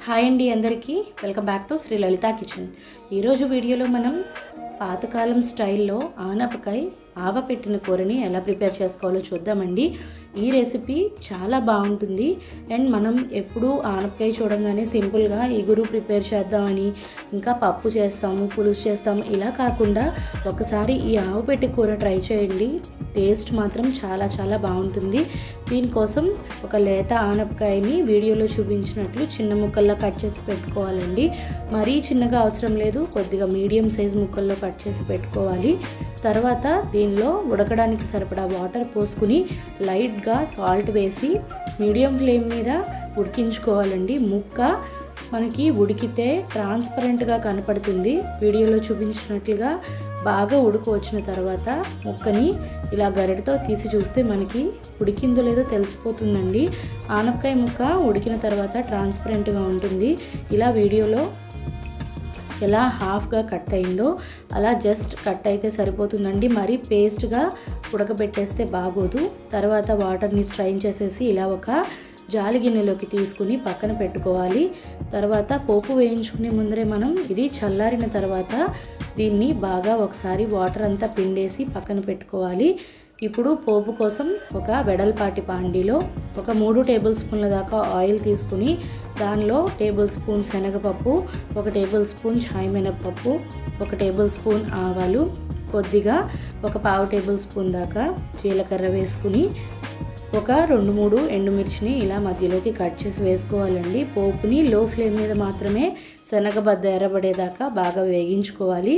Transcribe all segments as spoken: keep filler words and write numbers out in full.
Hi అండి అందరికీ welcome back to Shri Lalitha kitchen. ఈరోజు వీడియోలో మనం పాతకాలం స్టైల్లో ఆనపకాయ ఆవపెట్టిన కూరని ఎలా ప్రిపేర్ చేసుకోవాలో చూద్దామండి। ఈ రెసిపీ చాలా బాగుంటుంది అండ్ మనం ఎప్పుడు ఆనపకాయ చూడంగానే సింపుల్గా ఇగురు ప్రిపేర్ చేద్దామని ఇంకా పప్పు చేస్తాము పులుసు చేస్తాము ఇలా కాకుండా ఒకసారి ఈ ఆవపెట్టి కూర ట్రై చేయండి, టేస్ట్ మాత్రం చాలా చాలా బాగుంటుంది। దీనికోసం ఒక లేత ఆనపకాయని వీడియోలో చూపించినట్లు చిన్న ముక్కల్లో కట్ చేసి పెట్టుకోవాలండి। మరీ చిన్నగా అవసరం లేదు, కొద్దిగా మీడియం సైజ్ ముక్కల్లో కట్ చేసి పెట్టుకోవాలి। తర్వాత దీనిలో ఉడకడానికి సరిపడా వాటర్ పోసుకుని లైట్గా సాల్ట్ వేసి మీడియం ఫ్లేమ్ మీద ఉడికించుకోవాలండి। ముక్క మనకి ఉడికితే ట్రాన్స్పరెంట్గా కనపడుతుంది, వీడియోలో చూపించినట్లుగా బాగా ఉడుకు వచ్చిన తర్వాత ముక్కని ఇలా గరిటతో తీసి చూస్తే మనకి ఉడికిందో లేదో తెలిసిపోతుందండి। ఆనపకాయ ముక్క ఉడికిన తర్వాత ట్రాన్స్పరెంట్గా ఉంటుంది, ఇలా వీడియోలో ఎలా హాఫ్గా కట్ అయిందో అలా జస్ట్ కట్ అయితే సరిపోతుందండి, మరీ పేస్ట్గా ఉడకబెట్టేస్తే బాగోదు। తర్వాత వాటర్ని స్ట్రైన్ చేసేసి ఇలా ఒక జాలి గిన్నెలోకి తీసుకుని పక్కన పెట్టుకోవాలి। తర్వాత పోపు వేయించుకునే ముందరే మనం ఇది చల్లారిన తర్వాత దీన్ని బాగా ఒకసారి వాటర్ అంతా పిండేసి పక్కన పెట్టుకోవాలి। ఇప్పుడు పోపు కోసం ఒక వెడల్పాటి పాండిలో ఒక మూడు టేబుల్ స్పూన్ల దాకా ఆయిల్ తీసుకుని దానిలో టేబుల్ స్పూన్ శనగపప్పు, ఒక టేబుల్ స్పూన్ ఛాయ్ మినపప్పు, ఒక టేబుల్ స్పూన్ ఆవాలు, కొద్దిగా ఒక పావు టేబుల్ స్పూన్ దాకా జీలకర్ర వేసుకుని ఒక రెండు మూడు ఎండుమిర్చిని ఇలా మధ్యలోకి కట్ చేసి వేసుకోవాలండి। పోపుని లో ఫ్లేమ్ మీద మాత్రమే శనగబద్ద ఎర్రబడేదాకా బాగా వేగించుకోవాలి।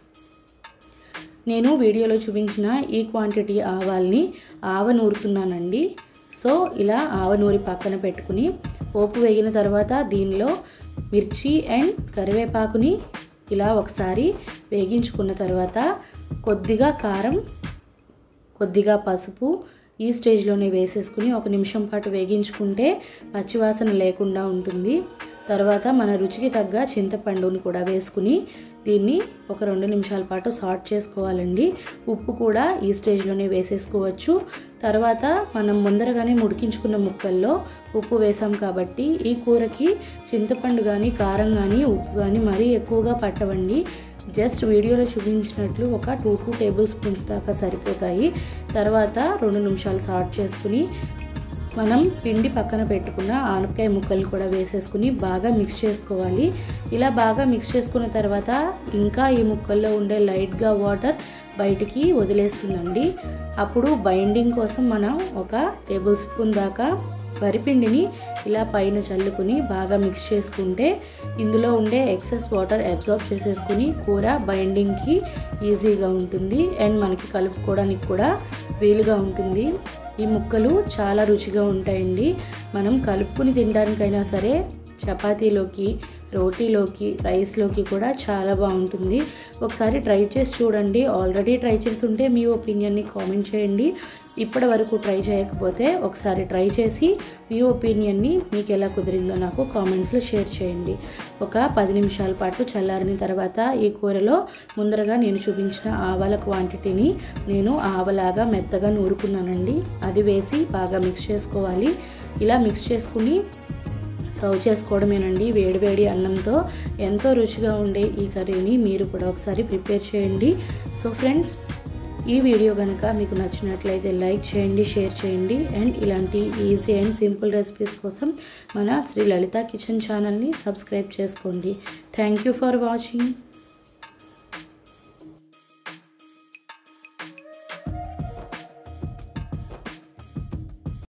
నేను వీడియోలో చూపించిన ఈ క్వాంటిటీ ఆవాల్ని ఆవనూరుతున్నానండి। సో ఇలా ఆవనూరి పక్కన పెట్టుకుని పోపు వేగిన తర్వాత దీనిలో మిర్చి అండ్ కరివేపాకుని ఇలా ఒకసారి వేగించుకున్న తర్వాత కొద్దిగా కారం, కొద్దిగా పసుపు ఈ స్టేజ్లోనే వేసేసుకుని ఒక నిమిషం పాటు వేగించుకుంటే పచ్చివాసన లేకుండా ఉంటుంది। తర్వాత మన రుచికి తగ్గ చింతపండుని కూడా వేసుకుని దీన్ని ఒక రెండు నిమిషాల పాటు సాట్ చేసుకోవాలండి। ఉప్పు కూడా ఈ స్టేజ్లోనే వేసేసుకోవచ్చు। తర్వాత మనం ముందరగానే ఉడికించుకున్న ముక్కల్లో ఉప్పు వేసాం కాబట్టి ఈ కూరకి చింతపండు కానీ కారం కానీ ఉప్పు కానీ మరీ ఎక్కువగా పట్టవండి, జస్ట్ వీడియోలో చూపించినట్లు ఒక టూ టూ టేబుల్ స్పూన్స్ దాకా సరిపోతాయి। తర్వాత రెండు నిమిషాలు సాట్ చేసుకుని మనం పిండి పక్కన పెట్టుకున్న ఆనపకాయ ముక్కలు కూడా వేసేసుకుని బాగా మిక్స్ చేసుకోవాలి। ఇలా బాగా మిక్స్ చేసుకున్న తర్వాత ఇంకా ఈ ముక్కల్లో ఉండే లైట్గా వాటర్ బయటికి వదిలేస్తుందండి। అప్పుడు బైండింగ్ కోసం మనం ఒక టేబుల్ స్పూన్ దాకా వరిపిండిని ఇలా పైన చల్లుకుని బాగా మిక్స్ చేసుకుంటే ఇందులో ఉండే ఎక్సెస్ వాటర్ అబ్జార్బ్ చేసేసుకుని కూర బైండింగ్కి ఈజీగా ఉంటుంది అండ్ మనకి కలుపుకోవడానికి కూడా వీలుగా ఉంటుంది। ఈ ముక్కలు చాలా రుచిగా ఉంటాయండి, మనం కలుపుకుని తినడానికైనా సరే చపాతీలోకి, రోటీలోకి, రైస్లోకి కూడా చాలా బాగుంటుంది। ఒకసారి ట్రై చేసి చూడండి, ఆల్రెడీ ట్రై చేసి ఉంటే మీ ఒపీనియన్ని కామెంట్ చేయండి, ఇప్పటి వరకు ట్రై చేయకపోతే ఒకసారి ట్రై చేసి మీ ఒపీనియన్ని మీకు ఎలా కుదిరిందో నాకు కామెంట్స్లో షేర్ చేయండి। ఒక పది నిమిషాల పాటు చల్లారిన తర్వాత ఈ కూరలో ముందరగా నేను చూపించిన ఆవాల క్వాంటిటీని నేను ఆవలాగా మెత్తగా నూరుకున్నానండి, అది వేసి బాగా మిక్స్ చేసుకోవాలి। ఇలా మిక్స్ చేసుకుని సర్వ్ చేసుకోవడమేనండి వేడివేడి అన్నంతో। ఎంతో రుచిగా ఉండే ఈ కర్రీని మీరు కూడా ఒకసారి ప్రిపేర్ చేయండి। సో ఫ్రెండ్స్, ఈ వీడియో కనుక మీకు నచ్చినట్లయితే లైక్ చేయండి, షేర్ చేయండి అండ్ ఇలాంటి ఈజీ అండ్ సింపుల్ రెసిపీస్ కోసం మన శ్రీ లలిత కిచెన్ ఛానల్ని సబ్స్క్రైబ్ చేసుకోండి। Thank you for watching.